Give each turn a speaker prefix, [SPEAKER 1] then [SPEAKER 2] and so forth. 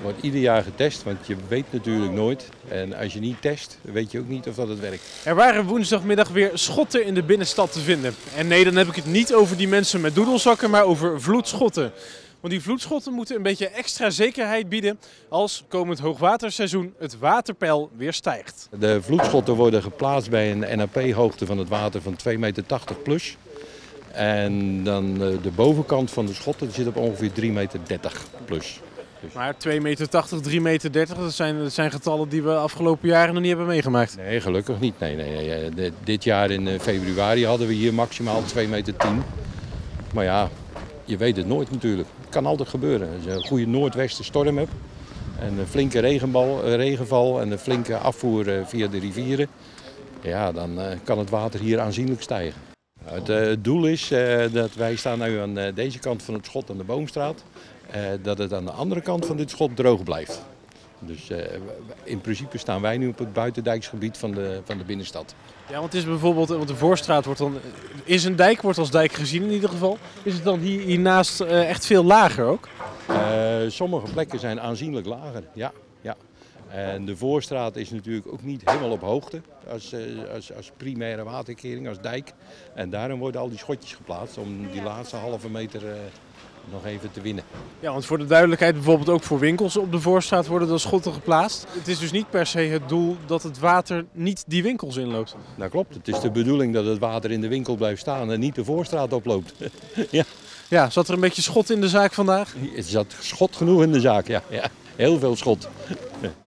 [SPEAKER 1] Wordt ieder jaar getest, want je weet natuurlijk nooit. En als je niet test, weet je ook niet of dat het werkt.
[SPEAKER 2] Er waren woensdagmiddag weer schotten in de binnenstad te vinden. En nee, dan heb ik het niet over die mensen met doedelzakken, maar over vloedschotten. Want die vloedschotten moeten een beetje extra zekerheid bieden als komend hoogwaterseizoen het waterpeil weer stijgt.
[SPEAKER 1] De vloedschotten worden geplaatst bij een NAP-hoogte van het water van 2,80 meter plus. En dan de bovenkant van de schotten zit op ongeveer 3,30 meter plus.
[SPEAKER 2] Maar 2,80 meter, 3,30 meter, dat zijn getallen die we afgelopen jaren nog niet hebben meegemaakt.
[SPEAKER 1] Nee, gelukkig niet. Nee. Dit jaar in februari hadden we hier maximaal 2,10 meter. Maar ja, je weet het nooit natuurlijk. Het kan altijd gebeuren. Als je een goede noordwestenstorm hebt en een flinke regenval en een flinke afvoer via de rivieren, ja, dan kan het water hier aanzienlijk stijgen. Het doel is dat wij staan nu aan deze kant van het schot aan de Boomstraat. Dat het aan de andere kant van dit schot droog blijft. Dus in principe staan wij nu op het buitendijksgebied van de binnenstad.
[SPEAKER 2] Ja, want het is bijvoorbeeld, want de Voorstraat wordt dan, is een dijk, wordt als dijk gezien in ieder geval. Is het dan hiernaast echt veel lager ook?
[SPEAKER 1] Sommige plekken zijn aanzienlijk lager, ja. En de Voorstraat is natuurlijk ook niet helemaal op hoogte als primaire waterkering, als dijk. En daarom worden al die schotjes geplaatst om die laatste halve meter nog even te winnen.
[SPEAKER 2] Ja, want voor de duidelijkheid, bijvoorbeeld ook voor winkels op de Voorstraat worden dan schotten geplaatst. Het is dus niet per se het doel dat het water niet die winkels inloopt.
[SPEAKER 1] Nou klopt, het is de bedoeling dat het water in de winkel blijft staan en niet de Voorstraat oploopt. Ja.
[SPEAKER 2] Ja, zat er een beetje schot in de zaak vandaag?
[SPEAKER 1] Er zat schot genoeg in de zaak, ja. Heel veel schot.